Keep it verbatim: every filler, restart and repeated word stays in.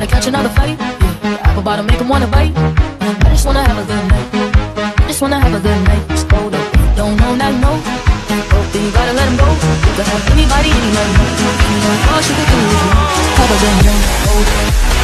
to catch another fight. Yeah. Apple bottom make him wanna bite. I just wanna have a good night. I just wanna have a good night. Just hold up. Don't know that no. Oh, then you gotta let him go. You can have anybody, any night. All she could do is have a good night. Hold up.